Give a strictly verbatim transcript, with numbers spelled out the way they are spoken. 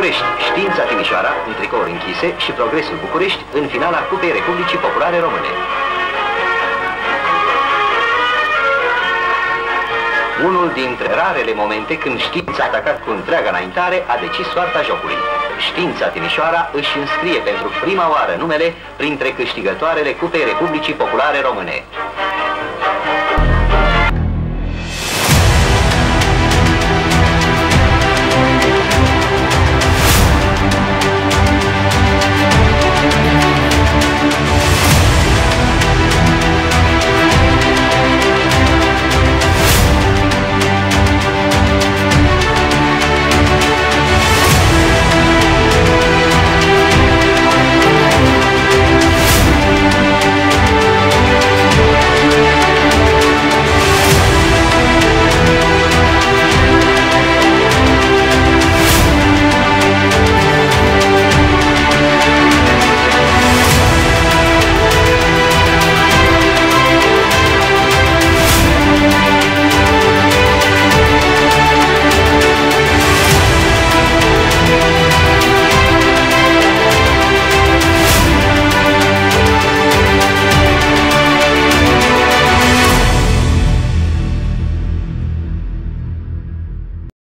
București, Știința Timișoara, în tricouri închise, și Progresul București, în finala Cupei Republicii Populare Române. Unul dintre rarele momente când Știința, atacat cu întreaga înaintare, a decis soarta jocului. Știința Timișoara își înscrie pentru prima oară numele printre câștigătoarele Cupei Republicii Populare Române.